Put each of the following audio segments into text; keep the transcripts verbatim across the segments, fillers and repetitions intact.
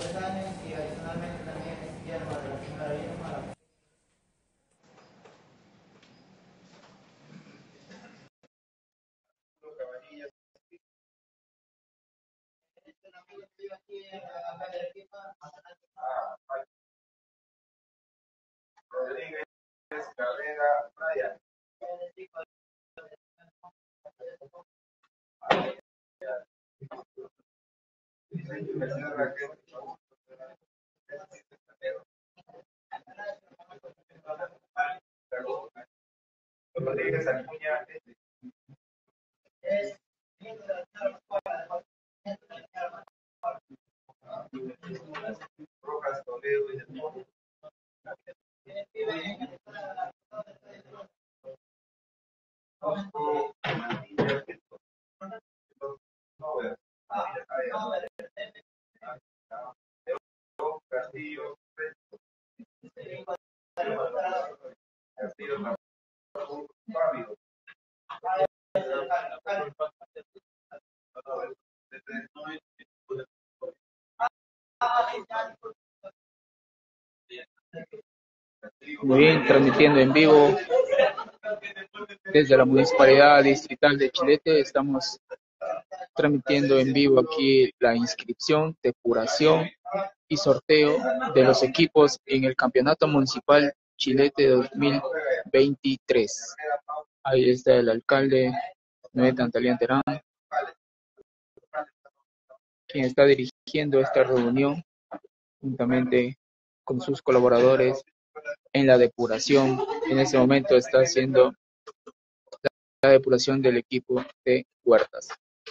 Rodríguez, Carrera, Brian. Rodríguez, Acuña, Rojas, Toledo y Deportes. Castillo, Castillo, Fabio. Muy bien, transmitiendo en vivo desde la Municipalidad Distrital de Chilete. Estamos transmitiendo en vivo aquí la inscripción, depuración y sorteo de los equipos en el Campeonato Municipal Chilete dos mil veintitrés. Ahí está el alcalde Noé Tantalián Terán, quien está dirigiendo esta reunión juntamente con sus colaboradores en la depuración. En este momento está haciendo la depuración del equipo de Huertas.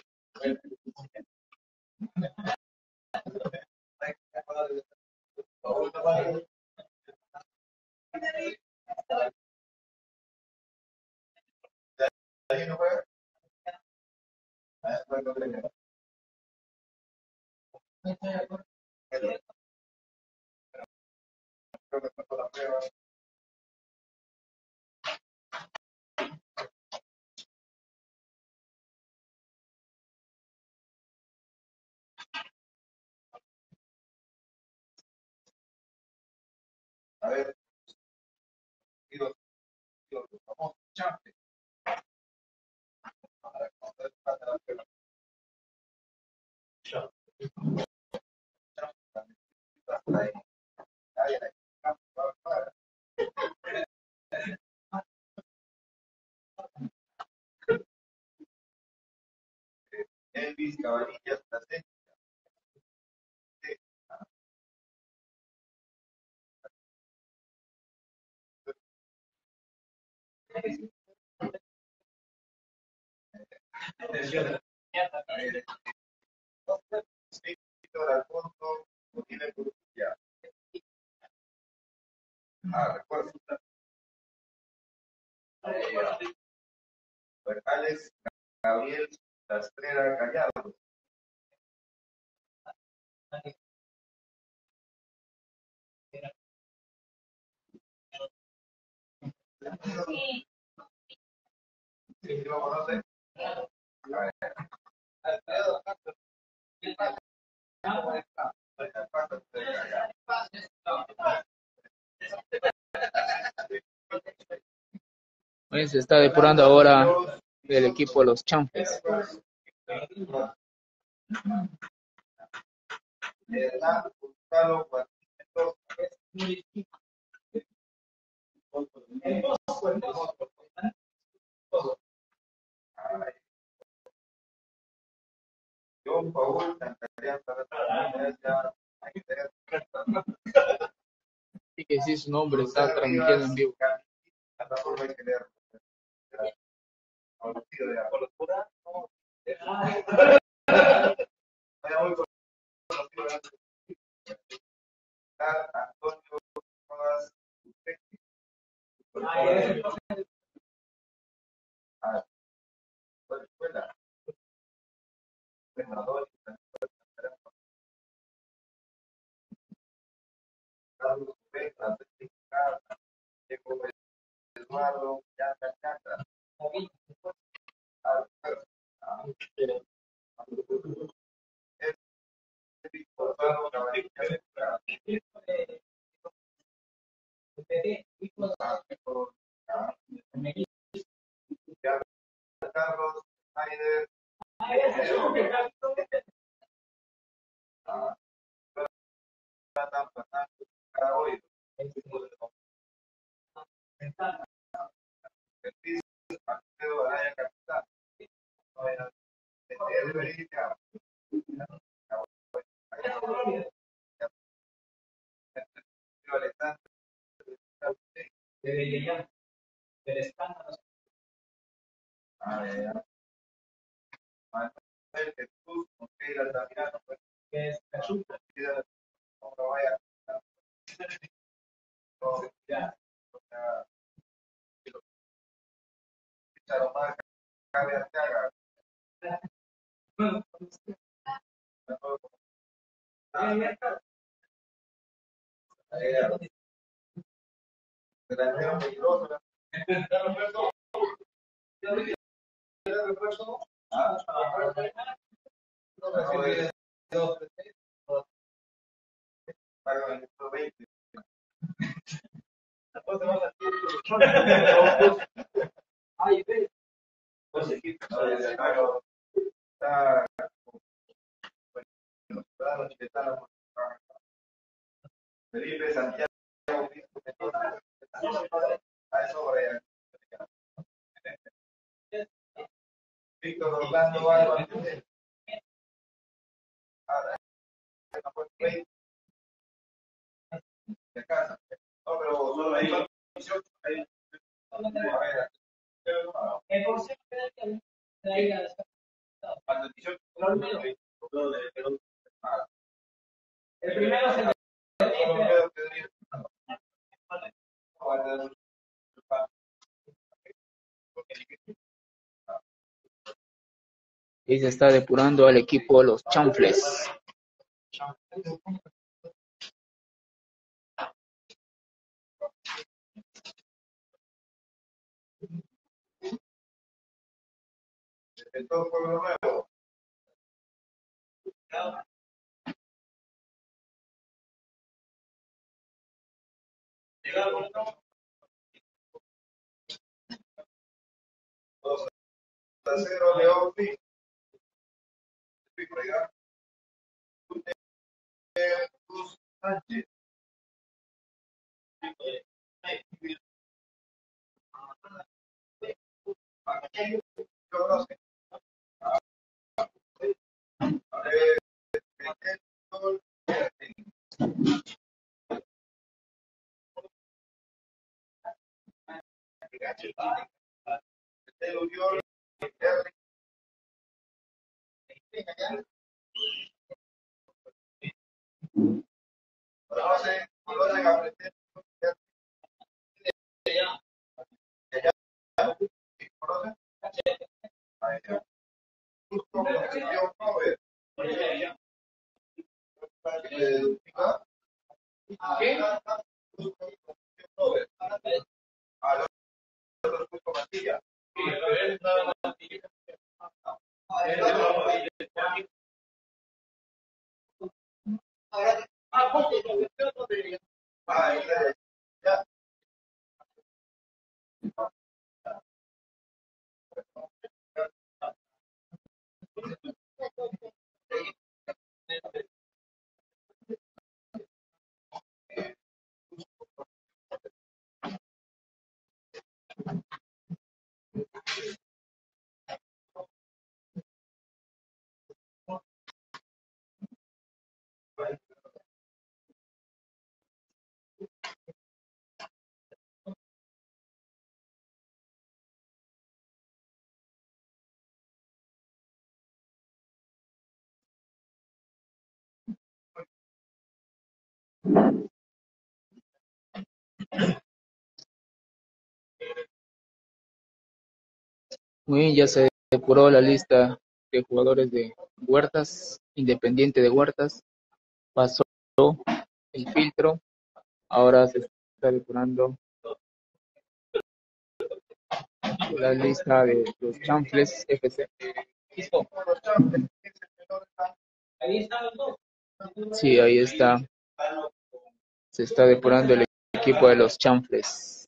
A ver, los famosos chantes. Elvis, Cabanillas, Plasencia. Víctor Alfonso no tiene publicidad. Ah, recuerdo. Alex Gabriel Rastrera Callado. ¿Sí lo conoce? Pues se está depurando ahora el equipo de los Chanfles. John Paul Y que sí, su nombre está transmitiendo en vivo. Antonio Rodas escuela Carlos Vega, Eduardo Yanta Yanta. Gonzalo Caballería Central. Carlos Schneider. Hoy. Alfredo Araya Capitán. Manuel Jesús Mosquera Damiano, que es Cachuca, no vaya no, ya, o sea, Charomar, Cabe Arteaga, delantero peligroso, veinte. Está Felipe Santiago, a eso ahora Víctor Orlando Álvarez, de casa. No, pero solo ahí. El porcentaje de el primero es el Y se está depurando al equipo de los chanfles. El todo pueblo nuevo. dos a cero León Cruz Sánchez. Muy bien, ya se depuró la lista de jugadores de Huertas, Independiente de Huertas. Pasó el filtro. Ahora se está depurando la lista de los chanfles F C. Ahí están los dos. Sí, ahí está. Se está depurando el equipo de los Chanfles.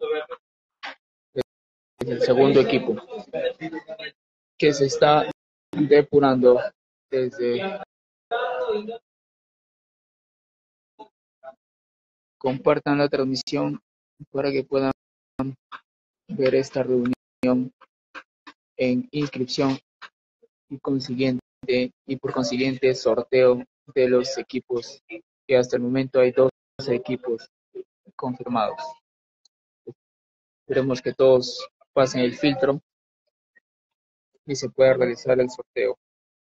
Es el segundo equipo que se está depurando desde. Compartan la transmisión para que puedan ver esta reunión en inscripción y consiguiente y por consiguiente sorteo de los equipos, que hasta el momento hay dos equipos confirmados. Esperemos que todos pasen el filtro y se pueda realizar el sorteo.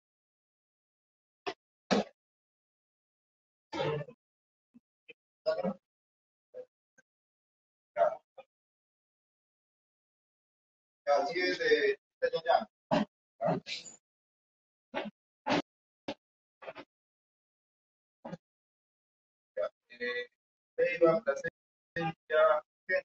Así es de ya. Eh, iba presencia.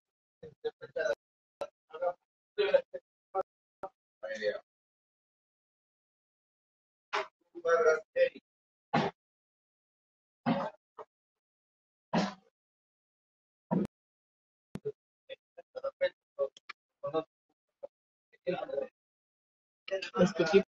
Este equipo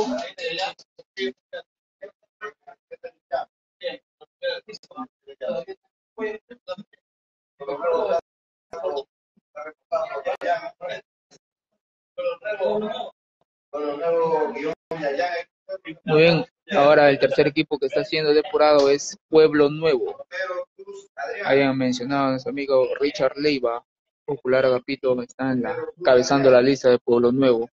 Muy bien, ahora el tercer equipo que está siendo depurado es Pueblo Nuevo. Hayan mencionado a nuestro amigo Richard Leiva, popular Agapito, está en la, encabezando la lista de Pueblo Nuevo.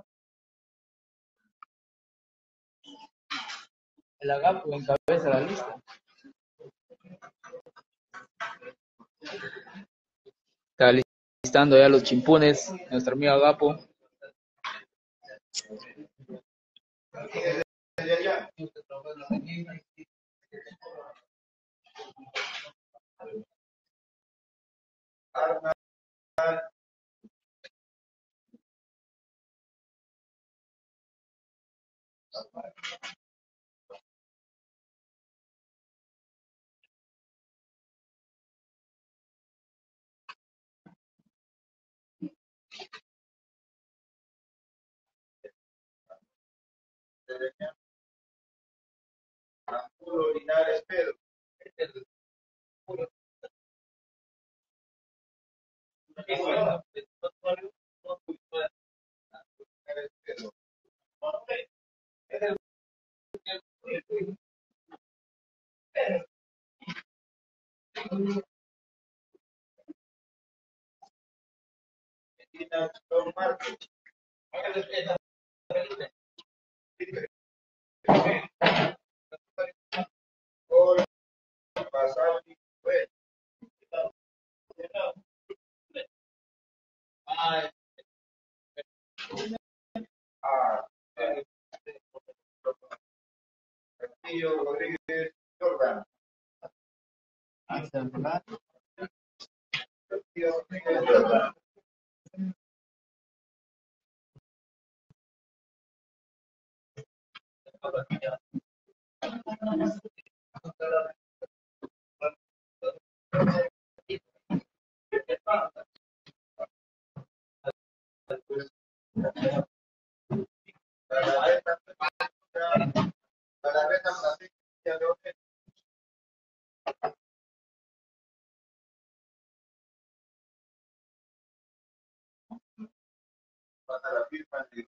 El Agapo encabeza la lista. Está listando ya los chimpunes, nuestro amigo Agapo. Linares Pedro. Castillo Rodríguez Jordan. Castillo Rodríguez Jordan. Pasa la firma de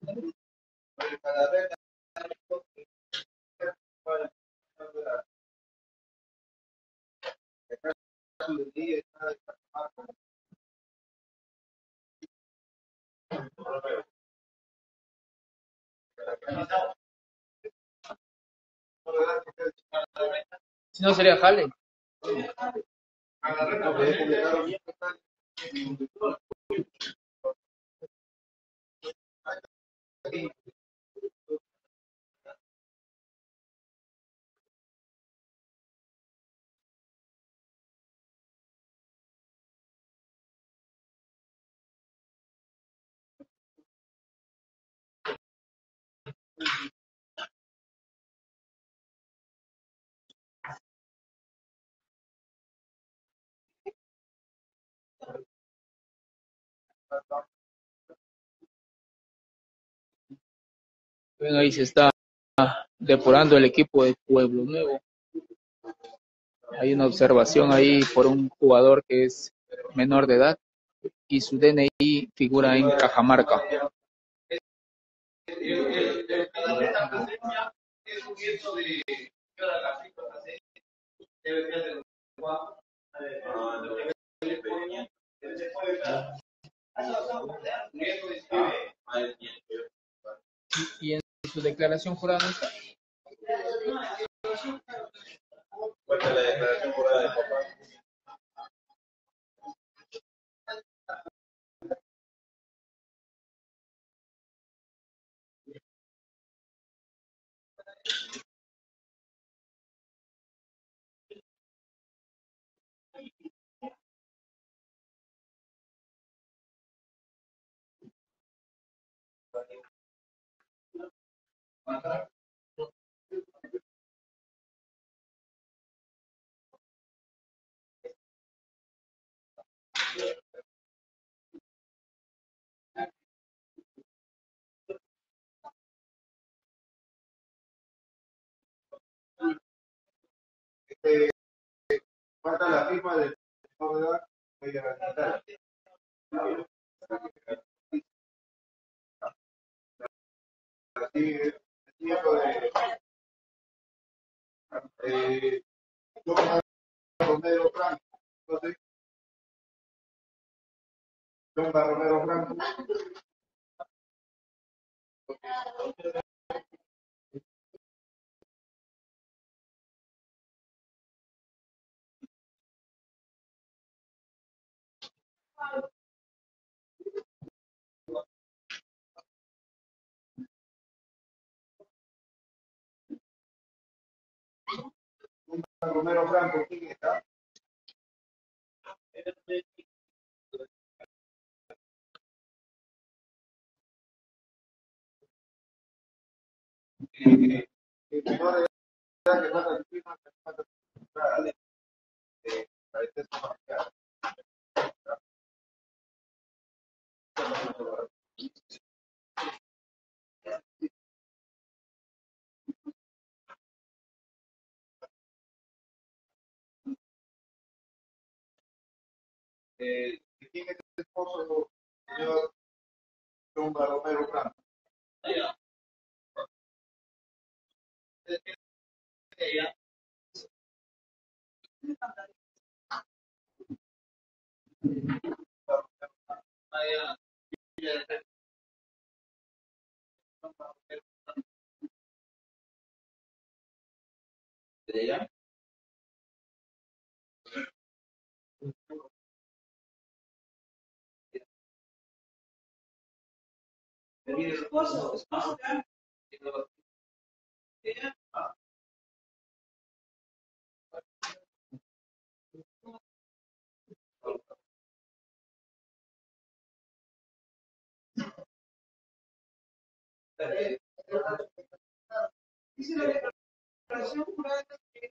Si no sería jale. Bueno, ahí se está depurando el equipo de Pueblo Nuevo. Hay una observación ahí por un jugador que es menor de edad y su D N I figura en Cajamarca. Y en su declaración jurada no está. Cuenta la declaración jurada de papá. Este, falta la firma del menor de edad. Voy a realizar. Así, el nieto de eh, John Romero Franco. Entonces, John Romero Franco. John Romero Franco, ¿quién está? Eh, el menor de edad que falta su firma, que falta su firma, eh, para el texto familiar. Eh, ¿quién es el esposo del señor John Romero Franco? ¿De ella? ¿De mi esposo? ¿Esposo? Dice la declaración jurada que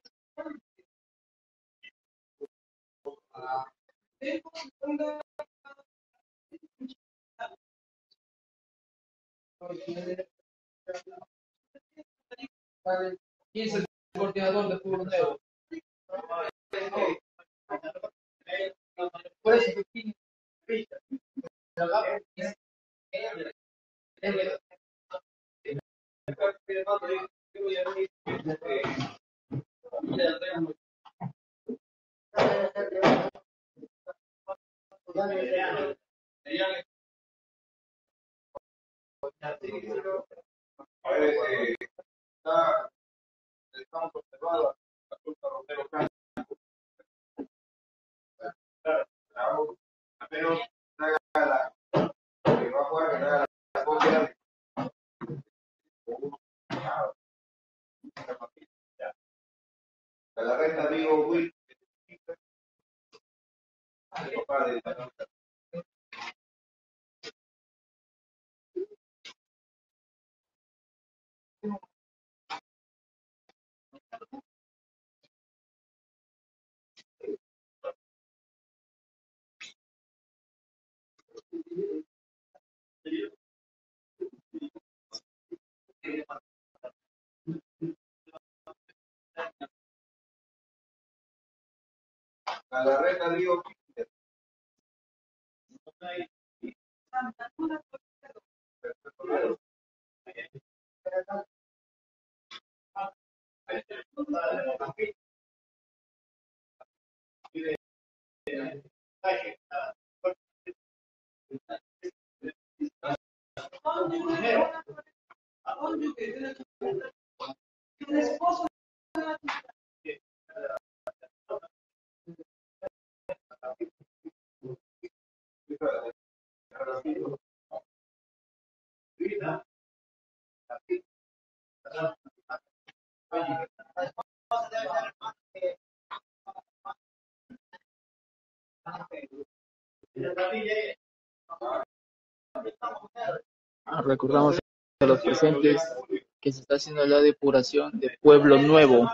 ¿Quién es el coordinador de Pueblo Nuevo? Por eso, ¿quién? A ver, eh, está, estamos observando a Zulma Romero Campos, pero haga la que va a jugar, que haga la copia de la renta Vigo Will, papá de a la renta Vigo Will. Recordamos a los presentes que se está haciendo la depuración de Pueblo Nuevo.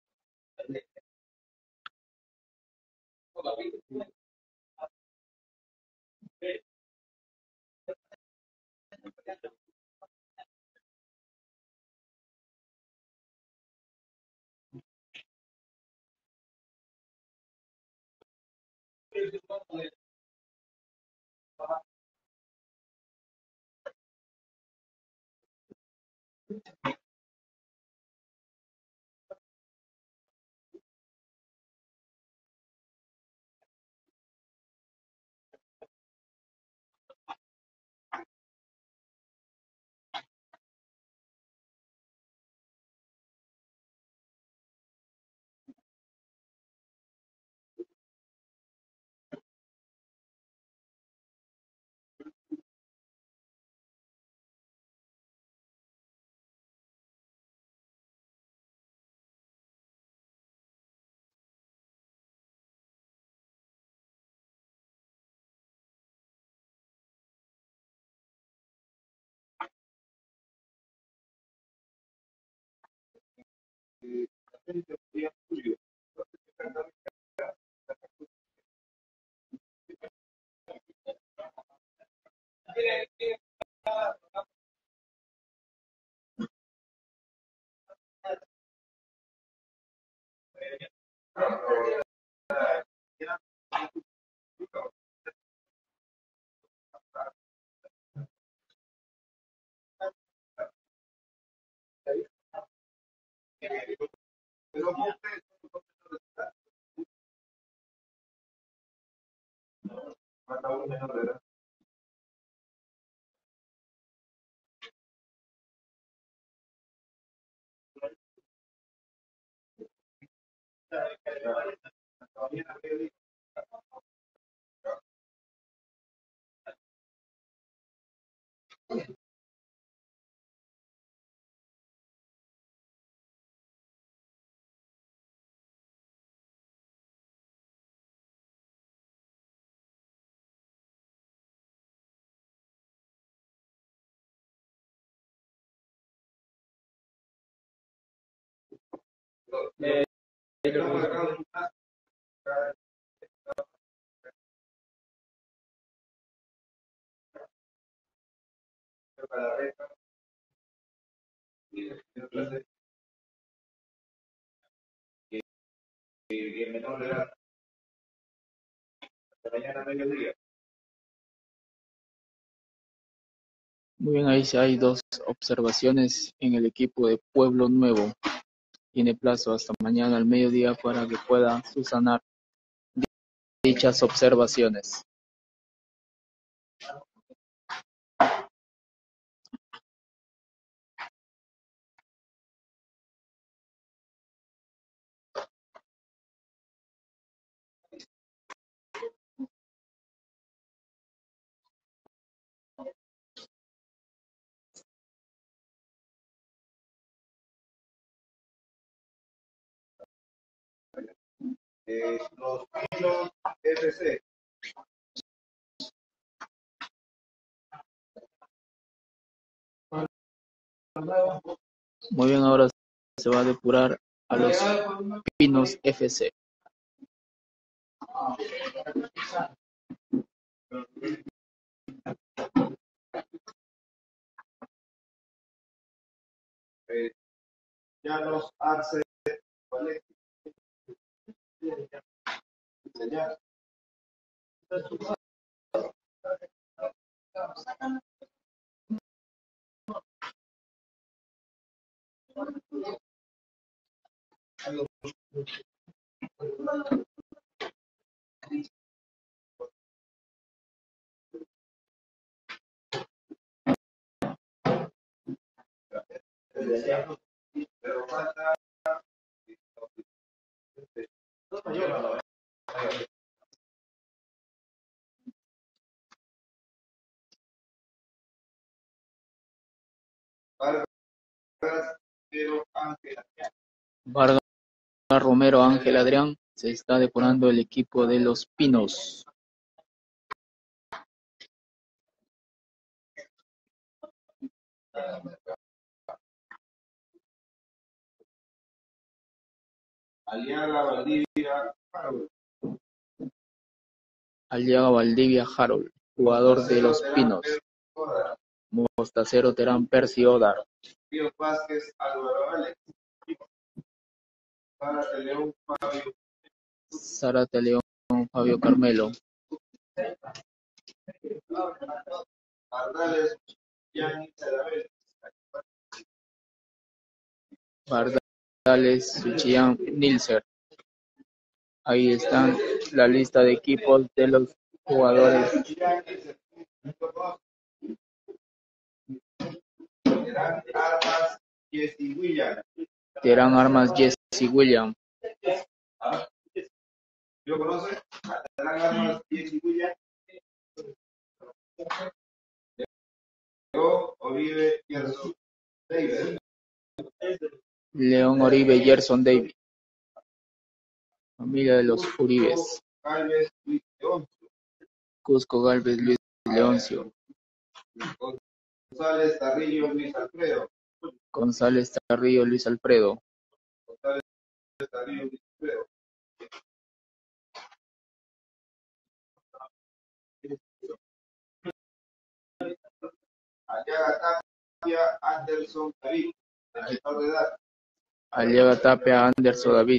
Eh, y el menor de edad, hasta mañana a mediodía. Muy bien, ahí sí hay dos observaciones en el equipo de Pueblo Nuevo. Tiene plazo hasta mañana al mediodía para que pueda subsanar dichas observaciones. Eh, los Pinos F C. Muy bien, ahora se va a depurar a los Pinos F C. Eh, ya los Arce Colegio. Señal. Pero falta Vargas, pero Ángel. Vargas Romero Ángel Adrián, se está depurando el equipo de los Pinos. Aliaga Valdivia Harold. Aliaga Valdivia Harold, jugador de los Pinos. Mostacero Terán Percy Odar. Río Vázquez Álvaro Alex. Zárate León Fabio. Zárate León Fabio Carmelo. Ardales Gianni Cerabel. Bardales Suchian Nilser. Ahí están la lista de equipos de los jugadores. Terán Armas Jesse William. Terán Armas Jesse William. ¿Lo conoce? Terán Armas Jesse William. León Oribe Gerson David. León Oribe Gerson David. Familia de los Uribes. Galvez Luis Leoncio. Cusco Galvez Luis Leoncio. González Tarrillo Luis Alfredo. González Tarrillo Luis Alfredo. González Tarrillo Luis Alfredo. Aliaga Tapia Anderson David. De menor de edad. Aliaga Tapia Anderson David.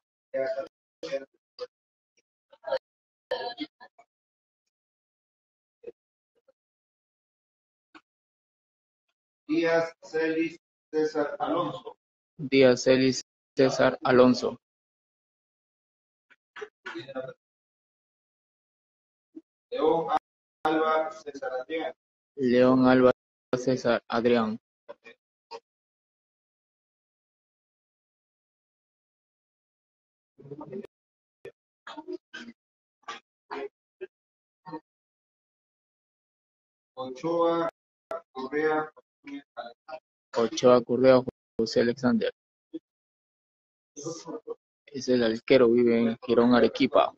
Díaz Celis César Alonso. Díaz Celis César Alonso. León Alba César Adrián. León Alba César Adrián. Ochoa Correa Ochoa Correa José Alexander. Es el arquero, vive en Girón, Arequipa.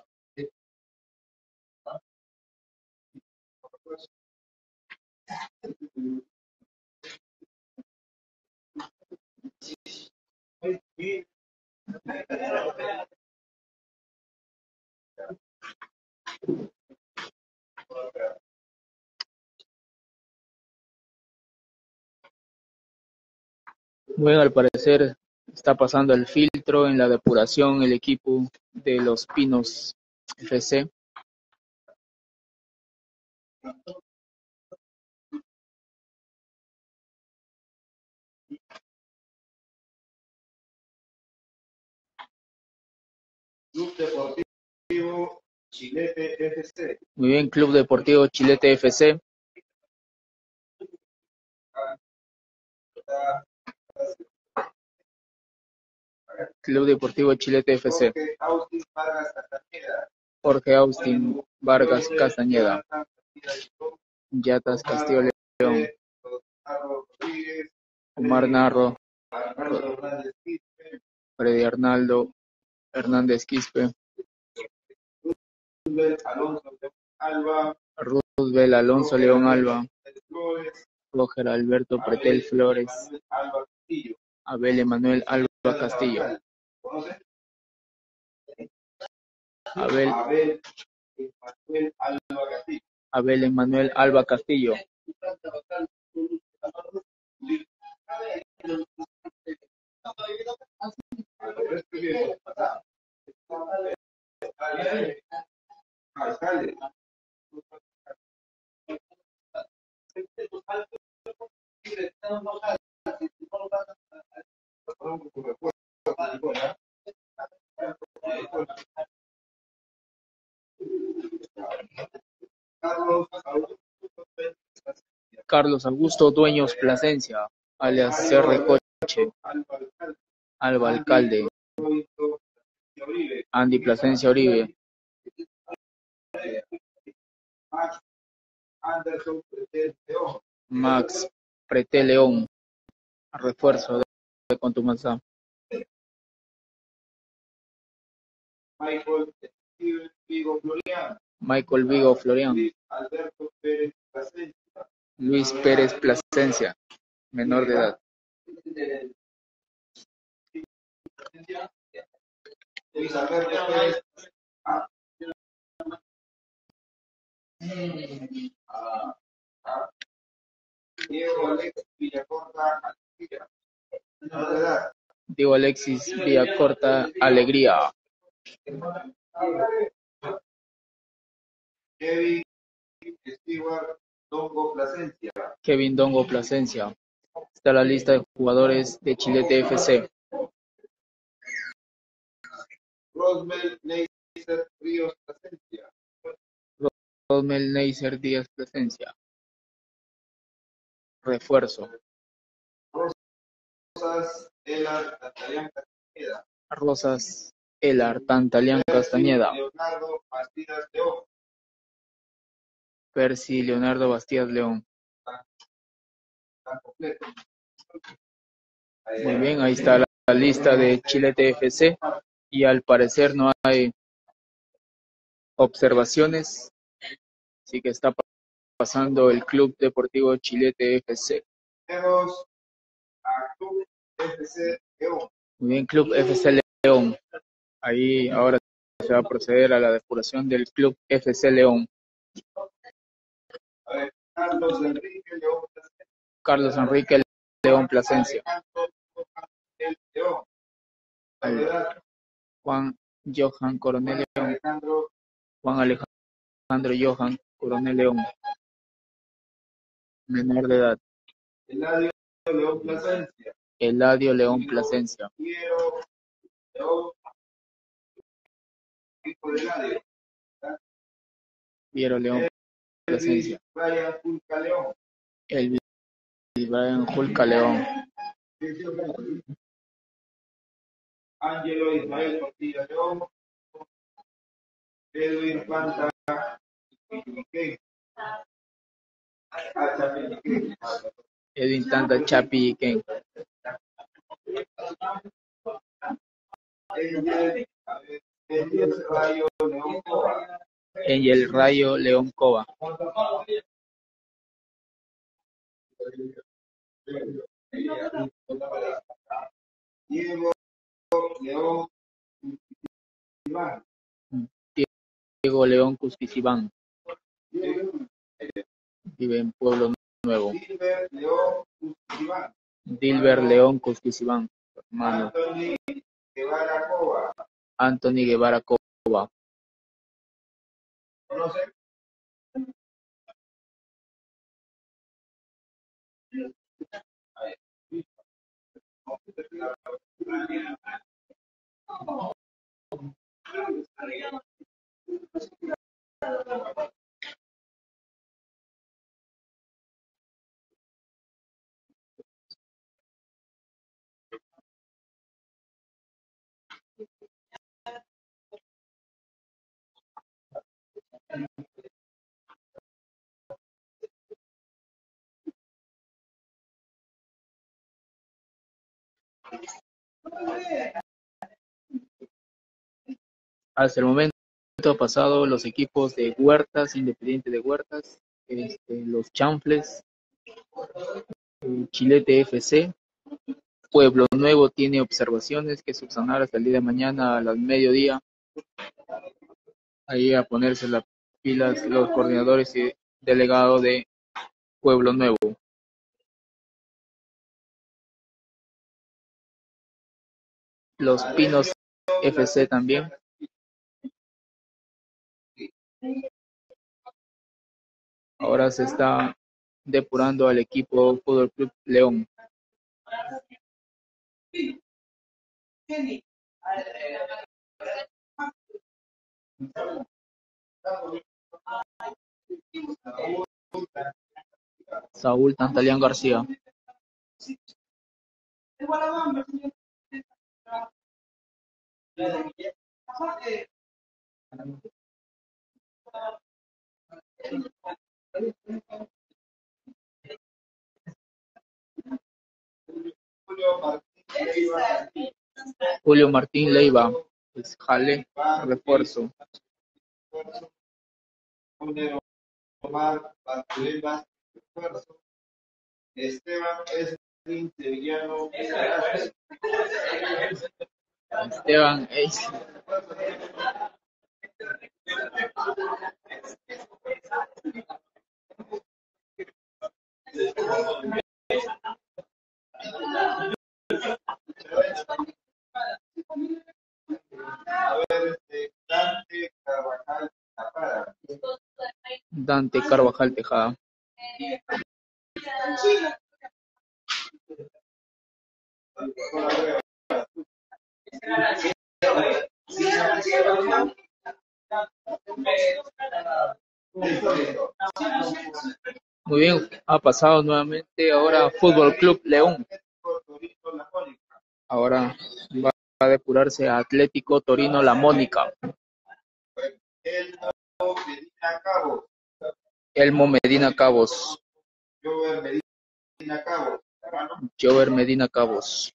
Bueno, al parecer está pasando el filtro en la depuración el equipo de los Pinos F C. Club Deportivo Chilete F C. Muy bien, Club Deportivo Chilete F C. Club Deportivo Chilete F C. Jorge Austin Vargas Castañeda. Jorge Austin Vargas Castañeda. Yatas Castillo León. Omar Narro. Freddy Arnaldo Hernández Quispe. Alonso León Alba. Roosevelt Alonso León Alba. Roger Alberto Pretel Flores. Abel Emanuel Alba Castillo. Abel Abel Emanuel Alba Castillo. Carlos Augusto Dueños Plasencia, alias C R Coche. Alba Alcalde. Andy Plasencia Oribe. Max Pretel León. Refuerzo de, de Contumazá. Michael Vigo Florian. Michael Vigo Florian. Alberto Pérez Plasencia. Luis Pérez Plasencia, menor de edad. Luis Alberto Pérez. Ah. Ah. Ah. Diego Alex Villacorta Alegría. Menor de edad. Diego Alexis Villacorta Alegría. Kevin Stewart Dongo Plasencia. Kevin Dongo Plasencia. Está la lista de jugadores de Chilete F C. Rosmel Neisser Ríos Plasencia. Rosmel Neisser Díaz Plasencia. Refuerzo. Rosas Elar Tantalián Castañeda. Rosas Elar Tantalián Castañeda. Leonardo Bastidas León. Percy Leonardo Bastidas León. Tan completo. Muy bien, ahí está la, la lista de Chilete F C y al parecer no hay observaciones, así que está pasando el Club Deportivo Chilete F C. Tenemos a Club F C León. Muy bien, Club F C León. Ahí ahora se va a proceder a la depuración del Club F C León. A ver, Carlos Enrique León Plasencia. Carlos Enrique León Plasencia. León. Soledad. Juan Johan Coronel León. Alejandro Juan Alejandro Johan Coronel León. Menor de edad. Eladio León Plasencia. Eladio León Plasencia. Piero León. Hijo de Eladio. Piero León Plasencia. Brian Fulca León. Elvis Brian Julca León. Ángelo Ismael Portilla León. Edwin Panta Chapiliquén. Ah, Chapiliquén. Edwin Tanta Chapi y Ken. Angel, a ver, Angel Rayo León Cova. Angel Rayo León Cova. Diego León Iván. Diego León Cusquizibán. Vive en Pueblo Nuevo. Dilber León Iván. Dilber León Cusquizibán. Hermano. Anthony Guevara Cova. Anthony Guevara Cova. ¿Conoce? Hasta el momento ha pasado los equipos de Huertas, Independiente de Huertas, este, los Chanfles, eh, Chilete F C. Pueblo Nuevo tiene observaciones que subsanar hasta el día de mañana a las mediodía. Ahí a ponerse las pilas los coordinadores y delegados de Pueblo Nuevo. Los Pinos F C también. Ahora se está depurando al equipo Fútbol Club León. Saúl Tantalián García. Julio Martín Leiva, es Jale, refuerzo. Esteban es Sevillano. Esteban es A ver, este, Dante Carvajal Tejada. Dante Carvajal Tejada. Muy bien, ha pasado nuevamente ahora Fútbol Club León. Ahora va a depurarse a Atlético Torino La Mónica. Elmo Medina Cabos. Elmo Medina Cabos. Jover Medina Cabos. Jover Medina Cabos.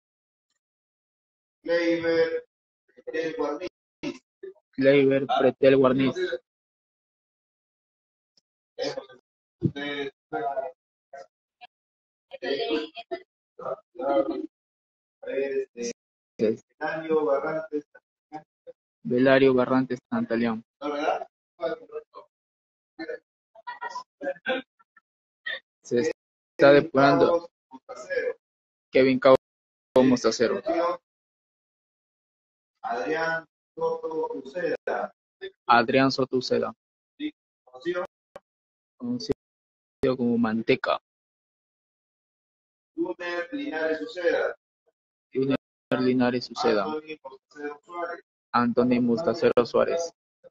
Kleiber Pretel Guarniz. Kleiber Pretel Guarniz. Belario Barrantes. Belario Barrantes Tantalián. Se está depurando Kevin Cabo Mostacero. Adrián Soto Uceda. Adrián Soto Uceda. Conocido Conocido como Manteca. Luner Linares Uceda. Luner Linares Uceda. Anthony Mostacero Suárez.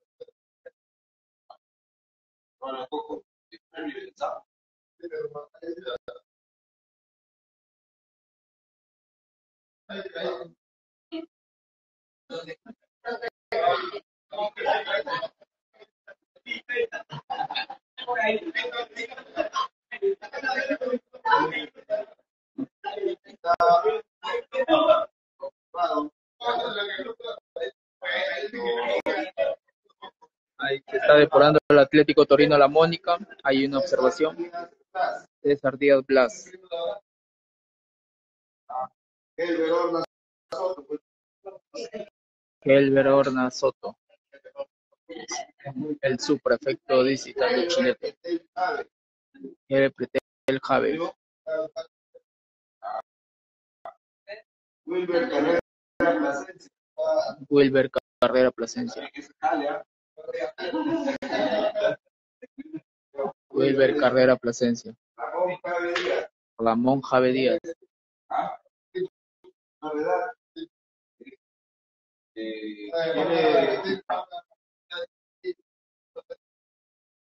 Ahí se está depurando el Atlético Torino La Mónica. Hay una observación. César Díaz Blas. Helber Horna Soto. El subprefecto distrital de Chilete. El Pretel Jave. Wilber Carrera Plasencia. Wilber Carrera Plasencia. Wilber Carrera Plasencia. Ramón Jave Díaz. Ramón Jave Díaz. Novedad. Eh, tiene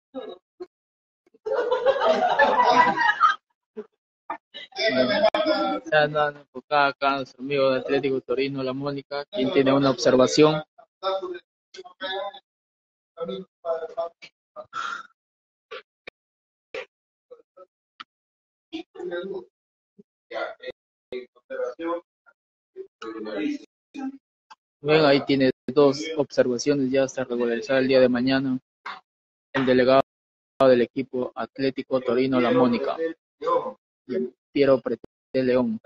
Se andan enfocada acá nuestro amigo de Atlético Torino, la Mónica, quien tiene una observación. Bien, ahí tiene dos observaciones ya hasta regularizar el día de mañana. El delegado del equipo Atlético Torino, la Mónica, y Piero Pretel León.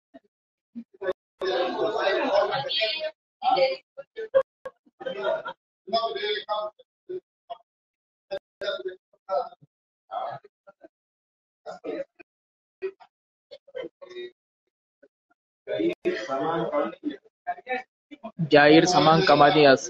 Jair Samán Cabanillas.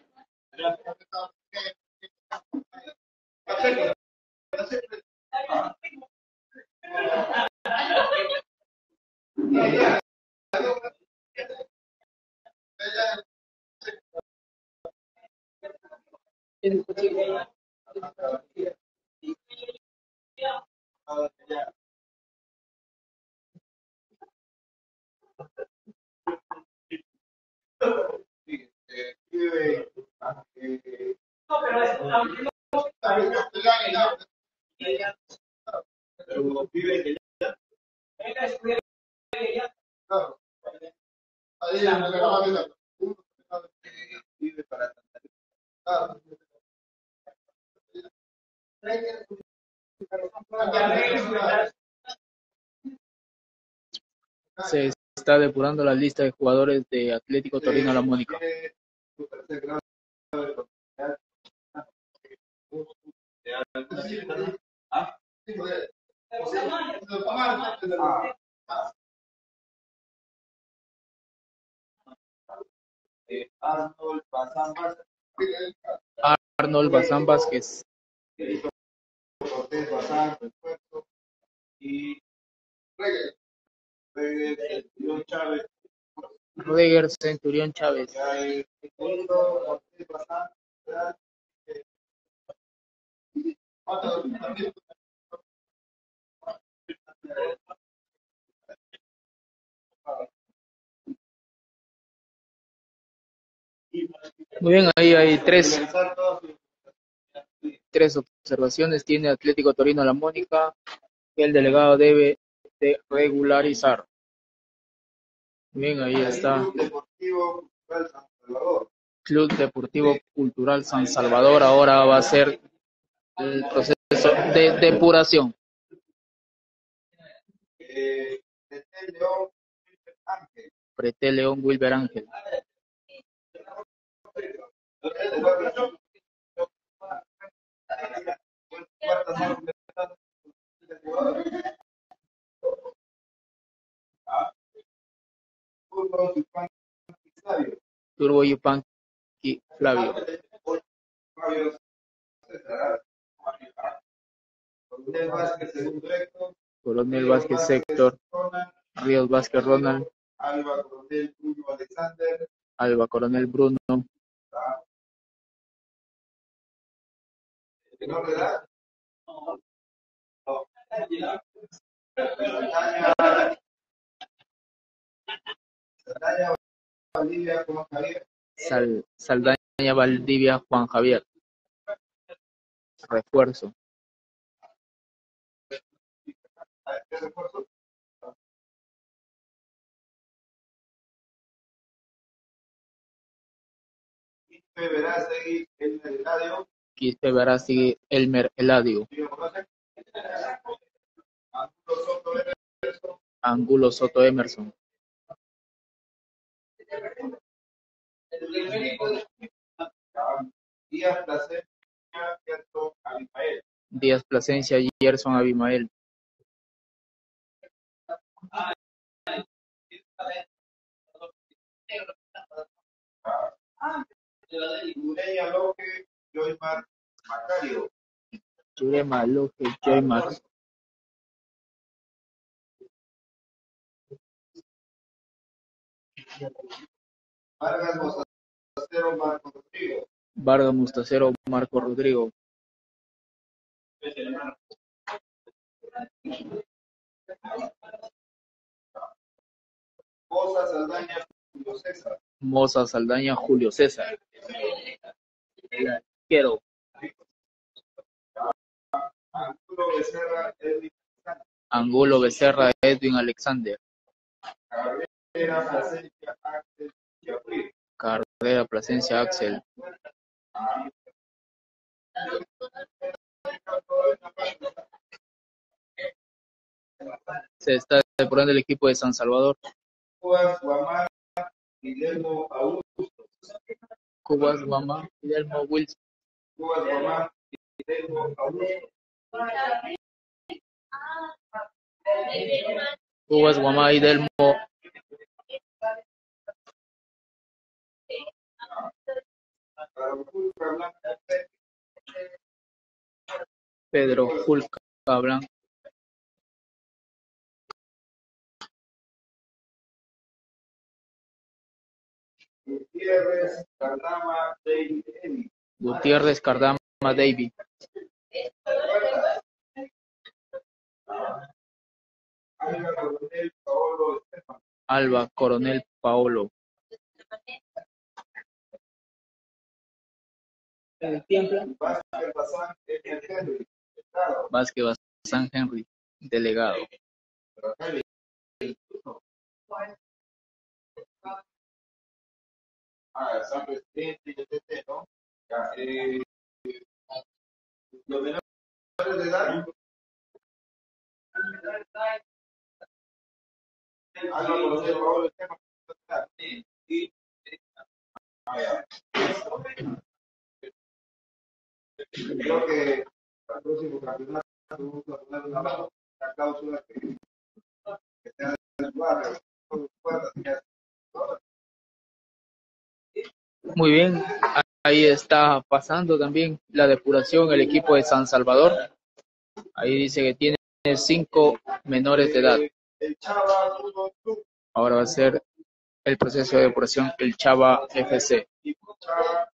Se está depurando la lista de jugadores de Atlético Torino, la Mónica. Arnold Bazán Vázquez. Arnold Bazán Vázquez. Cortés Bazán, refuerzo. Y Reguer. Reguer, Centurión Chávez. Reguer Centurión Chávez. Ya el segundo, Cortés Bazán. Muy bien, ahí hay tres, tres observaciones. Tiene Atlético Torino, la Mónica, que el delegado debe de regularizar. Bien, ahí está. Club Deportivo Cultural San Salvador. Ahora va a ser el proceso de depuración. Eh, León Ángel. Pretel León Wilber Ángel. Turbo Yupanqui Flavio. Coronel Vázquez, segundo Héctor. Coronel Vázquez Héctor. Ríos Vázquez Ronald. Alba Coronel Bruno Alexander. Alba Coronel Bruno. ¿Menor de edad? No. Saldaña Valdivia Juan Javier. Sal, Saldaña Valdivia Juan Javier. Refuerzo. ¿Qué refuerzo? Quispe Verástegui, Elmer Eladio. Quispe Verástegui, Elmer Eladio. Angulo Soto Emerson. Díaz Plasencia, Gerson Abimael. Díaz Plasencia, Gerson Abimael. Ureña Loque, Joymar Macario. Churema Loque, Joymar. Vargas Mostacero, Marco Rodrigo. Vargas Mostacero, Marco Rodrigo. Moza Saldaña, Julio César. Moza Saldaña, Julio César. El arquero. Angulo Becerra, Edwin Alexander. Angulo Becerra, Edwin Alexander. Carrera, Plasencia, Axel Chiapril. Carrera, Plasencia, Axel. Se está depurando el equipo de San Salvador. Cubas, Guamán, Guillermo Augusto. Cubas, Guamán, Guillermo Wilson. Cubas, Guamán, Guillermo Augusto. Cubas, Guamán y Delmo. Pedro Julca Blanco. Gutiérrez, Cardama, David Emi. Gutiérrez, Cardama, David. Alba Coronel, Paolo Estefan. Alba Coronel Paolo. Vázquez Bazán, Emil Henry. Estado. Vázquez Bazán Henry, delegado. Ah, San Presidente y el T T, ¿no? Ya, eh, los menores de edad. Alba Coronel, Paolo Estefan. Sí, sí. Ah, ya. Creo que el próximo campeonato vamos a poner una, una cláusula que, que sea del barrio, no puertas, ya. Muy bien, ahí está pasando también la depuración el equipo de San Salvador. Ahí dice que tiene cinco menores de edad. El Chava Fútbol Club. Ahora va a ser el proceso de depuración el Chava F C. Chava.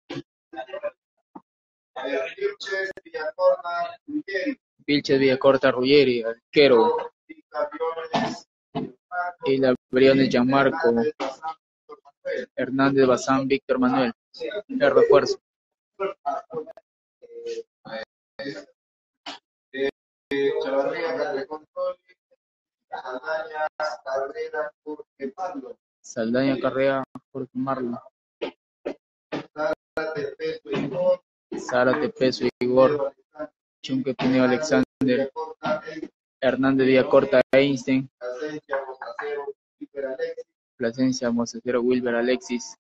Vilches, Villacorta, Ruggeri. Vilches, Villacorta, Ruggeri, arquero. Y la Briones, Gianmarco. Hernández, Bazán, Víctor Manuel. El refuerzo. Chavarría, Carrecontrol. Saldaña, Carrera, Jorge Marlon. Saldaña, Carrera, Jorge Marlon. Zárate, Peso, Igor. Zárate, Peso, Igor. Chunque Pineo, Alexander. Hernández, Villacorta, Einstein. Plasencia, Mocecero, Wilber, Alexis.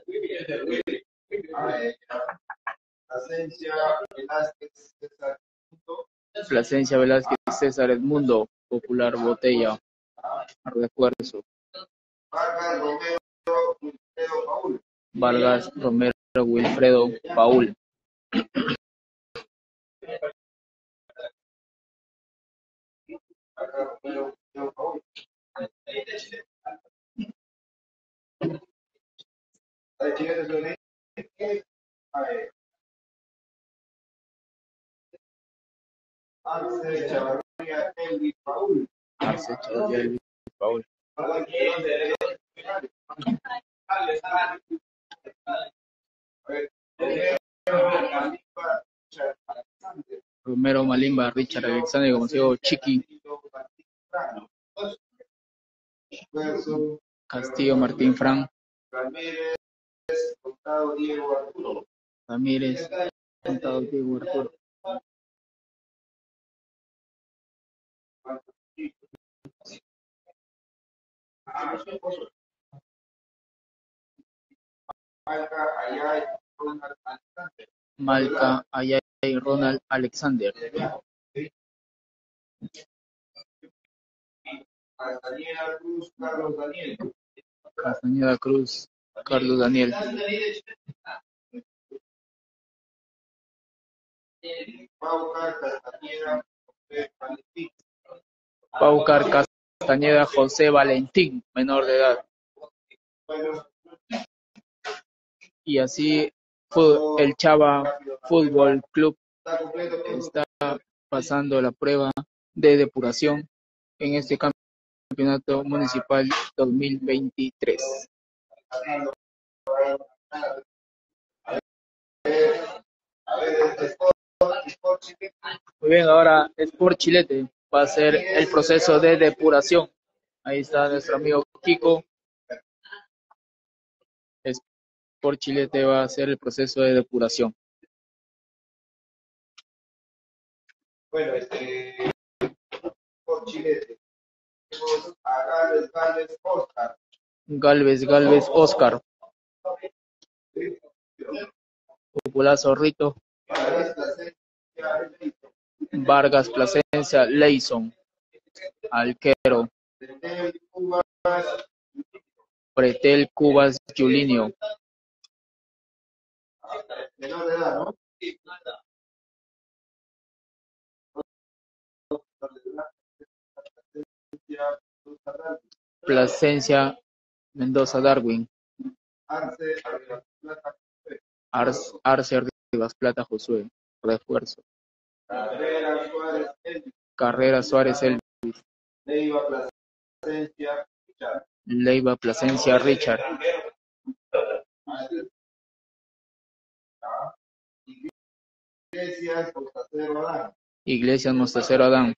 Plasencia, Velázquez, César Edmundo. Plasencia, Velázquez, César Edmundo. Popular, Botella. Refuerzo. Vargas, Romero, Wilfredo, Paul. Vargas, Romero, Wilfredo, Paul. Vargas, Romero, Wilfredo, Paul. Ahí tienes el link. Ahí. Arce, Chavarría, Elvis, Paul. Arce, Chavarría, Elvis, Paul. Romero, Malimba, Richard Alexander, como se digo, Chiqui. Castillo, Martín Fran. Ramírez, Contado, Diego, Arturo. Ramírez, Contado, Diego, Arturo. Malca, Ayay, Ronald Alexander. Malca, Ayay, Ronald Alexander. Castañeda Cruz, Carlos Daniel. Castañeda Cruz, Carlos Daniel. Paucar, Castañeda, José Valentín. Paucar, Castañeda, José Valentín, menor de edad. Y así el Chava Fútbol Club está pasando la prueba de depuración en este campeonato municipal dos mil veintitrés. Muy bien, ahora Sport Chilete va a hacer el proceso de depuración. Ahí está nuestro amigo Kiko. Sport Chilete va a hacer el proceso de depuración. Bueno, este Sport Chilete. Tenemos a Galvez, Galvez, Oscar. Galvez, Galvez, Oscar. Populazo Rito. Vargas, Plasencia, Leison. Alquero. Pretel, Cubas, Julinio. Menor de edad, ¿no? Plasencia, Mendoza, Darwin. Arce, Arce, Rivas Plata, Josué. Refuerzo. Carrera, Suárez, Elvis. Carrera, Suárez, Elvis. Leiva, Plasencia, Richard. Leiva, Plasencia, Richard. Iglesias, Mostacero, Adán. Iglesias, Mostacero, Adán.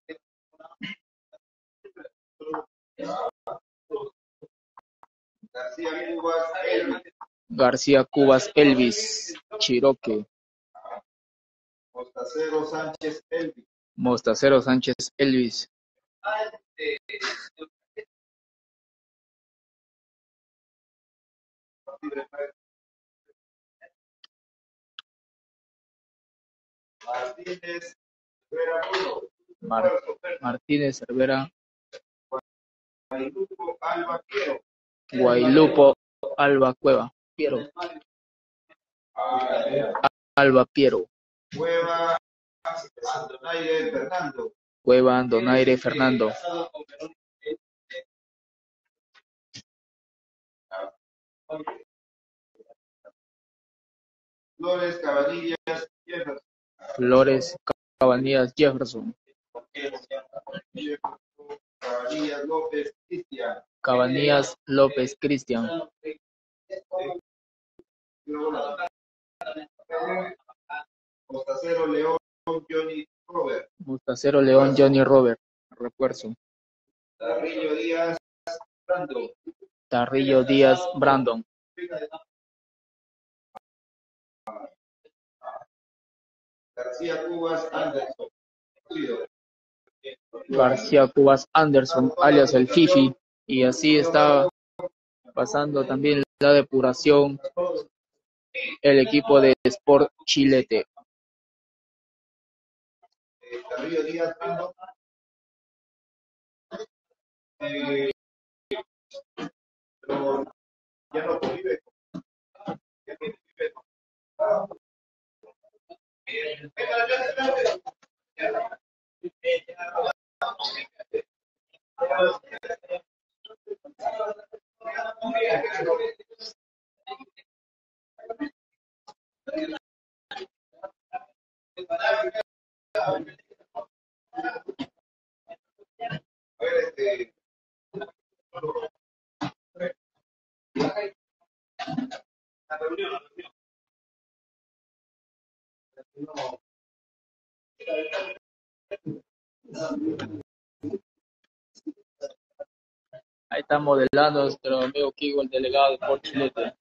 García Cubas, Elvis. García Cubas, Elvis. Chiroque. Mostacero, Sánchez, Elvis. Mostacero, Sánchez, Elvis. Martínez, Cervera, Puro. Mar Martínez, Cervera. Guailupo, Alba, Piero. Guailupo, Alba, Cueva. Piero. Alba, Piero. Cueva, Donaire, Fernando. Cueva, Donaire, Fernando. Flores, Cabanillas, Jefferson. Flores, Cabanillas, Jefferson. Cabanillas, López, Cristian. Cabanillas, López, Cristian. Mostacero, León, Johnny, Robert. Mostacero, León, Johnny, Robert. Refuerzo. Tarrillo, Díaz, Brandon. Tarrillo, Díaz, Brandon. García Cubas, Anderson. García Cubas, Anderson, alias el Fifi. Y así está pasando también la depuración el equipo de Sport Chilete. Tarrillo, Díaz, Brandon. Eh, pero ya no convive. Ya no convive. Ah. A ver, este. La reunión, la reunión. Ahí está modelando nuestro amigo Kigo, el delegado de Sport Chilete.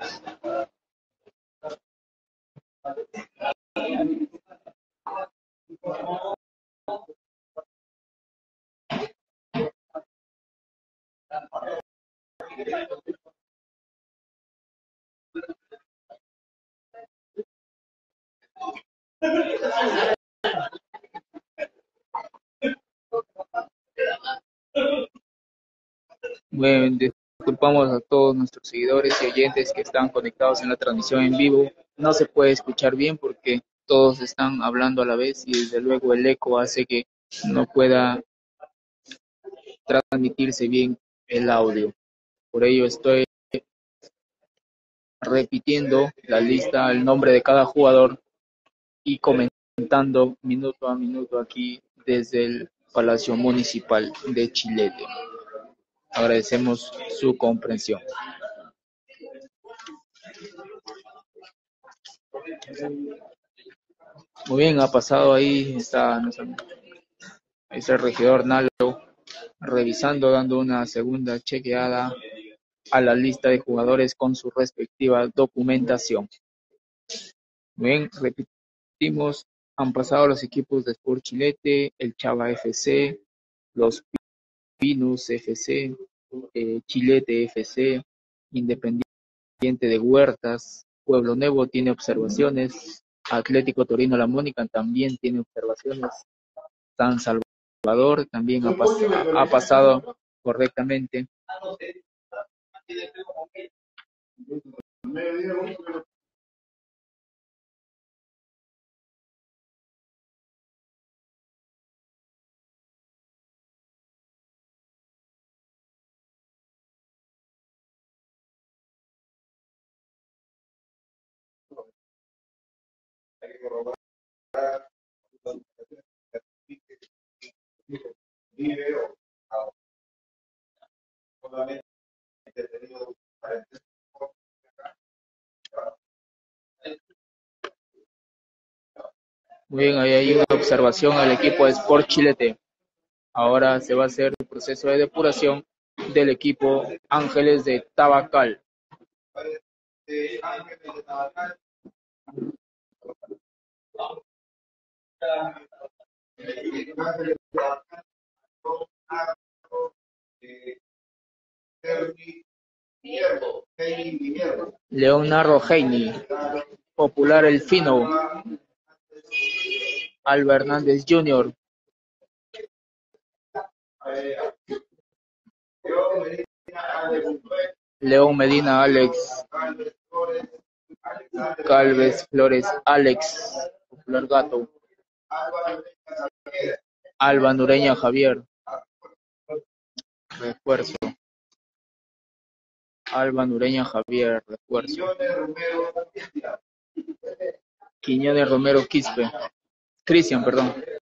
Bueno, disculpamos a todos nuestros seguidores y oyentes que están conectados en la transmisión en vivo. No se puede escuchar bien porque todos están hablando a la vez y desde luego el eco hace que no pueda transmitirse bien el audio. Por ello estoy repitiendo la lista, el nombre de cada jugador y comentando comentando minuto a minuto aquí desde el Palacio Municipal de Chilete. Agradecemos su comprensión. Muy bien, ha pasado ahí, está, ahí está el regidor Nalo revisando, dando una segunda chequeada a la lista de jugadores con su respectiva documentación. Muy bien, repetimos, han pasado los equipos de Sport Chilete, el Chava F C, los Pinus F C, eh, Chilete F C, Independiente de Huertas, Pueblo Nuevo tiene observaciones, Atlético Torino La Mónica también tiene observaciones, San Salvador también ha, pas ha pasado correctamente. Hay que corroborar vive o solamente tenido diferentes. Muy bien, ahí hay una observación al equipo de Sport Chilete. Ahora se va a hacer el proceso de depuración del equipo Ángeles de Tabacal. De Ángeles de Tabacal. Ángeles de Tabacal. Leonardo Heini, Popular El Fino, Alba Hernández junior León Medina Alex, Calves Flores Alex, Popular Gato, Alba Nureña Javier, refuerzo. Alba Nureña Javier, refuerzo. Quiñones Romero Quispe, Cristian, perdón.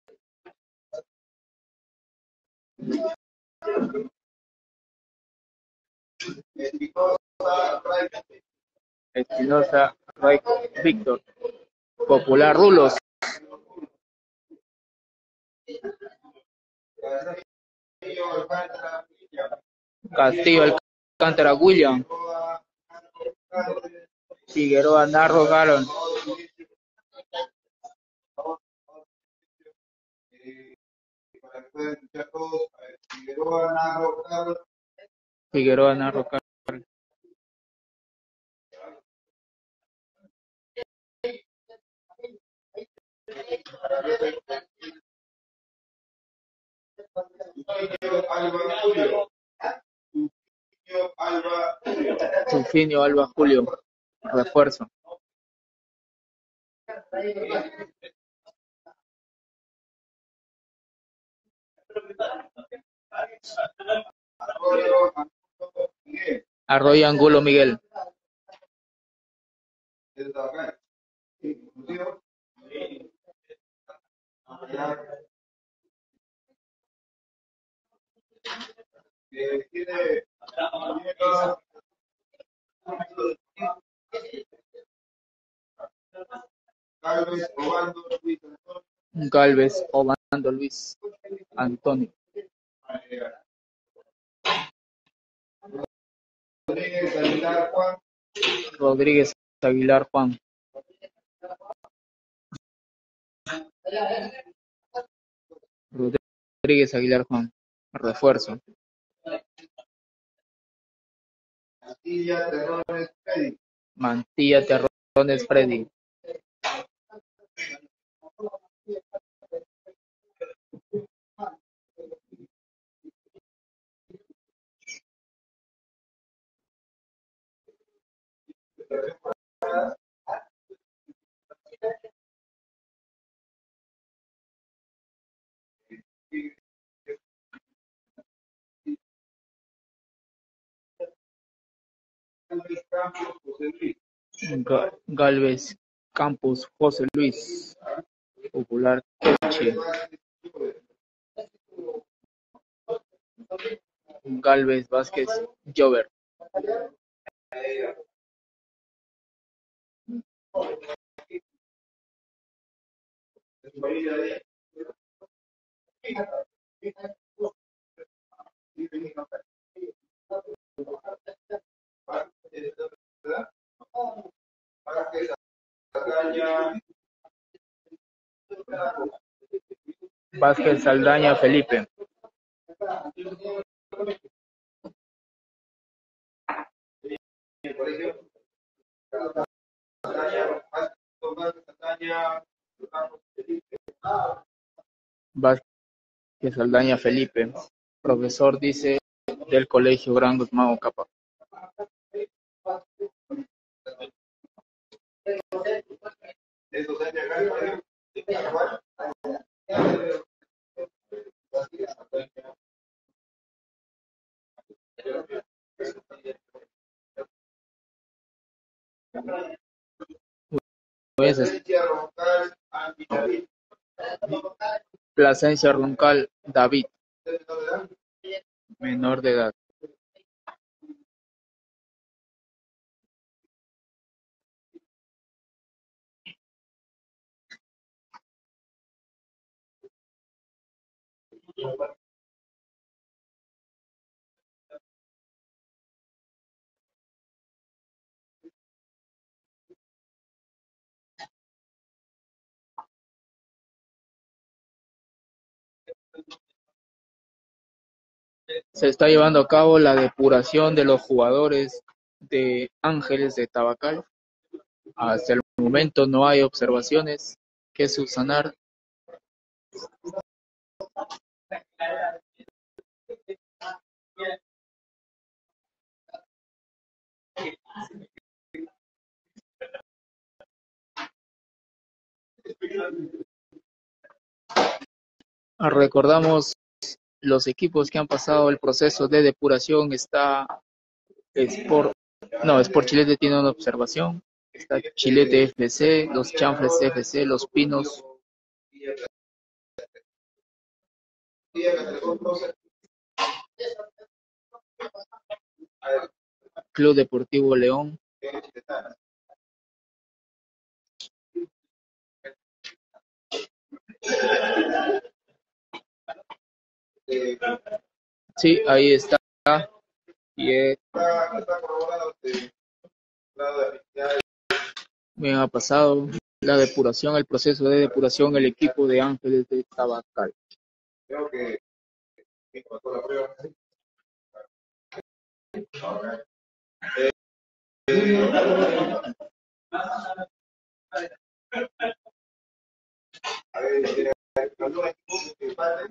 Espinosa Raico Víctor, Popular Rulos. Castillo Alcántara William, Figueroa Narro Garon, Figueroa Narro Garon, Figueroa Narro Garon. Tufinio Alba Julio, refuerzo. Arroyo Angulo Miguel. Galvez Obando Luis Antonio. Rodríguez Aguilar Juan. Rodríguez Aguilar Juan. Rodríguez Aguilar Juan, refuerzo. Mantilla Terrones Freddy. Mantilla Terrones Freddy. Galvez Campos José Luis. Popular Elche. Galvez Vázquez Llover. Vázquez Saldaña Felipe. Vázquez Saldaña Felipe, profesor dice del Colegio Gran Guzmán Ocapa. Plasencia Roncal David, menor de edad. Se está llevando a cabo la depuración de los jugadores de Ángeles de Tabacal. Hasta el momento no hay observaciones que subsanar. Recordamos los equipos que han pasado el proceso de depuración. Está Sport, no, Sport Chilete tiene una observación. Está Chilete F C, los Chanfles F C, los Pinos. Club Deportivo León. Sí, ahí está. Y eh, bien, ha pasado la depuración, el proceso de depuración, el equipo de Ángeles de Tabacal. Creo que pasó la prueba. Eh, eh, a ver, algunos equipos que pasen.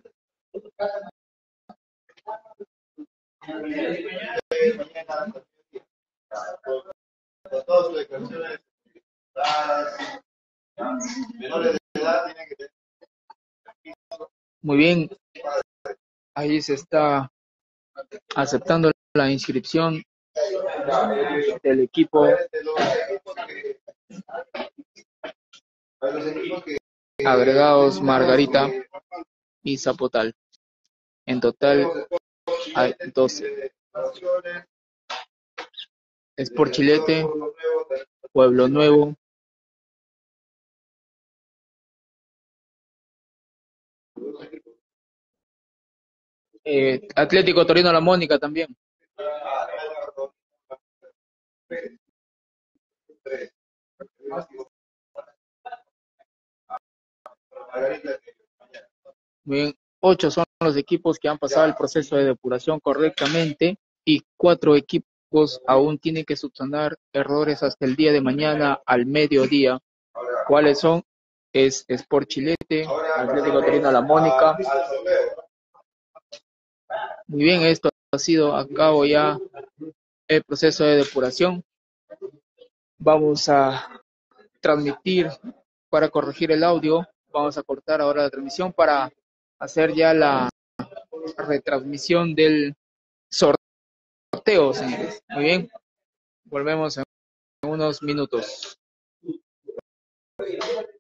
Con todas sus declaraciones menores de edad tienen que tener. Muy bien, ahí se está aceptando la inscripción del equipo agregados Margarita y Zapotal. En total hay doce. Sport Chilete, Pueblo Nuevo, eh, Atlético Torino La Mónica también. Bien, ocho son los equipos que han pasado el proceso de depuración correctamente y cuatro equipos aún tienen que subsanar errores hasta el día de mañana al mediodía. ¿Cuáles son? Es Sport Chilete, Atlético Torino La Mónica. Muy bien, esto ha sido a cabo ya el proceso de depuración. Vamos a transmitir para corregir el audio. Vamos a cortar ahora la transmisión para hacer ya la retransmisión del sorteo, señores. Muy bien, volvemos en unos minutos.